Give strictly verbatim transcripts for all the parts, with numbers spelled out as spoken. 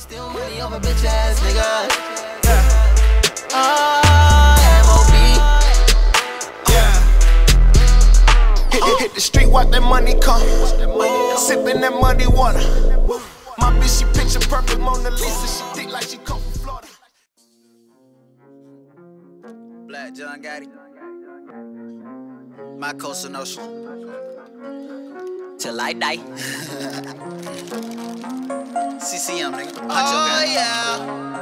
Still money over bitch ass nigga. Yeah. Uh, M O B. Yeah. Hit, hit, hit the street, watch that money come. Sippin' that muddy water. My bitch, she picture perfect Mona Lisa. She thick like she come from Florida. Black John Gotti. My Costa Nostra. Till I die. C C M, nigga. Oh, yeah.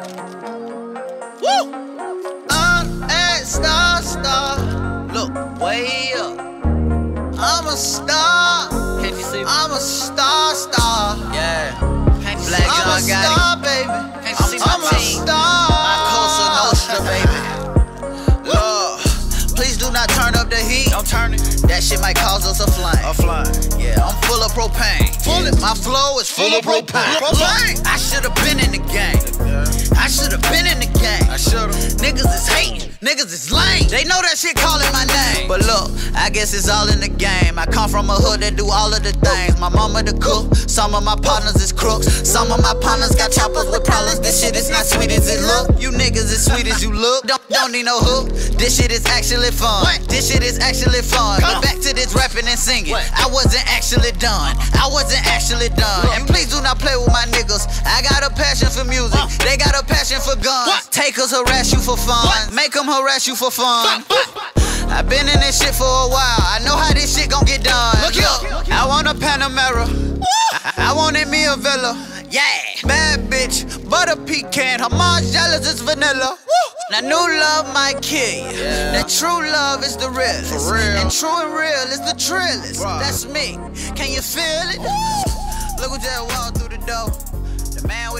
Woo! I'm at Star Star. Look, way up. I'm a star. Can't you see me? I'm a star star. Yeah. Can't you Black John Gotti. I'm a star, baby. Can't you see my I'm team? A star. My Costa Nostra, baby. Lord, please do not turn up the heat. Don't turn it. That shit might cause us a flame. A flame. Yeah, I'm full of propane. Full of my flow is full, full of propane. propane. I should have been in the game. I should have been in the game. I should have. Niggas is hating. Niggas is lame. They know that shit calling my name. But look, I guess it's all in the game. I come from a hood that do all of the things. My mama the cook. Some of my partners is crooks. Some of my partners got choppers with problems. This shit is not sweet as it look. You niggas as sweet as you look. Don't, don't need no hook. This shit is actually fun. What? This shit is actually fun. But back to this rapping and singing. What? I wasn't actually done. I wasn't actually done. Look. And please do not play with my niggas. I got a passion for music. Uh. They got a passion for guns. What? Takers harass you for fun. What? Make them harass you for fun. I've been in this shit for a while. I know how this shit gon' get done. Look, Look I want a Panamera. I, I wanted me a Villa. Yeah. Bad bitch, butter pecan. Her mom's jealous, it's vanilla. Now new love might kill you. Yeah. Now true love is the realest. For real. And true and real is the trillest. Right. That's me. Can you feel it? Woo. Look who just walked through the door. The man